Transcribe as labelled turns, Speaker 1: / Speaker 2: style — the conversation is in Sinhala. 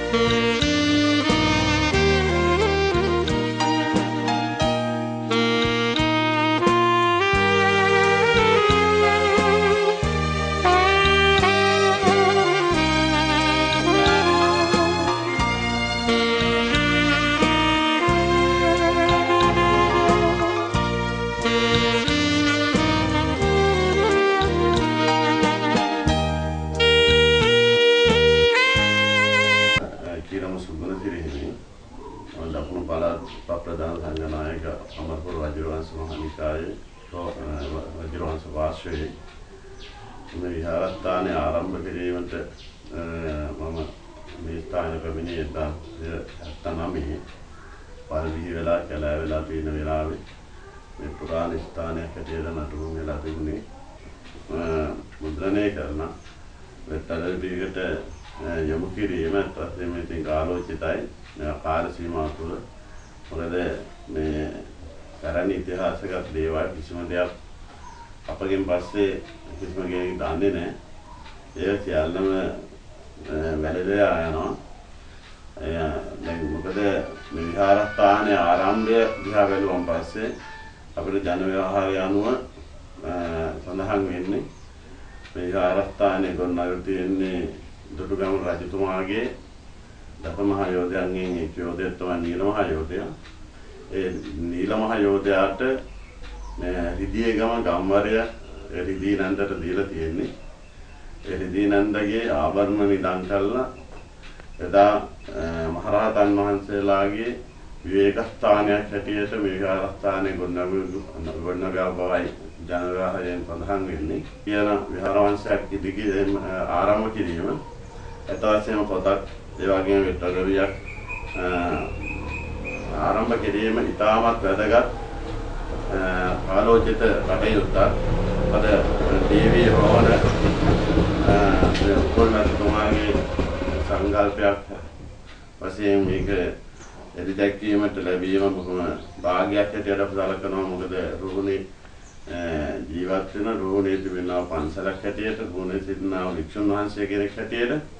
Speaker 1: प्रधान संघनायक अमरपुर वज्रवंश महानिकाय वज्रवंश वार्षिक विहारस्थाने आरंभ किरीमंत मम මේ ස්ථාන පැමිණි 1979 පරිවිහි වෙලා කැලෑ වෙලා තියෙන වෙලාවේ මේ පුරාණ ස්ථානයක් හැටියට නටුම් වෙලා තිබුණේ මුද්‍රණය කරන වෙතරදීකට යොමු කිරීම පස්සේ මේ තින් ආලෝචිතයි කාල සීමාව තුළ මොකද මේ පැරණි ඉතිහාසගත දේවල් කිසිම දෙයක් අපගෙන් පස්සේ කිසිම කෙනෙක් දන්නේ නැහැ ඒ සියල්ලම වැළඳලා යනවා දැන් මොකද මේ විහාරස්ථානයේ ආරම්භය දිහා බැලුවම පස්සේ අපේ ජන ව්‍යවහාරය අනුව සඳහන් වෙන්නේ මේ විහාරස්ථානයේ ගොඩනගලා තියෙන්නේ දුටුගැමුණු රජතුමාගේ දසමහා යෝධයන්ගෙන් එක් යෝධයෙක් තමයි නීලමහා යෝධයා. ඒ නීලමහා යෝධයාට රිදීගම ගම්වරය රිදී නන්දට දීලා තියෙන්නේ. ඒ රිදී නන්දගේ ආභරණ නිදන් කළා එදා මහරහතන් වහන්සේලාගේ විවේක ස්ථානයක් හැටියට මේ විහාරස්ථානයේ ගොඩනගා බවයි ජන ව්‍යවහාරයෙන් සඳහන් වෙන්නේ. කියන විහාර වංශයක් ඉදිරි ආරම්භ කිරීම එතවසේම පොතක් ඒ වගේම විතරවියක් ආරම්භ කිරීම ඉතාමත් වැදගත් ආලෝචිත කටයුත්තක්. අද ටීවී රෝහණ කොල්මතුමාගේ සංකල්පයක් වශයෙන් මේක එදිදැක්වීමට ලැබීම බොහොම භාග්‍යයක් හැටියට අපි සලකනවා. මොකද රුහුණේ ජීවත් වෙන රුහුණේ තිබෙනා පන්සලක් හැටියට රුහුණේ සිටිනා වික්ෂුන් වහන්සේ කෙනෙක් හැටියට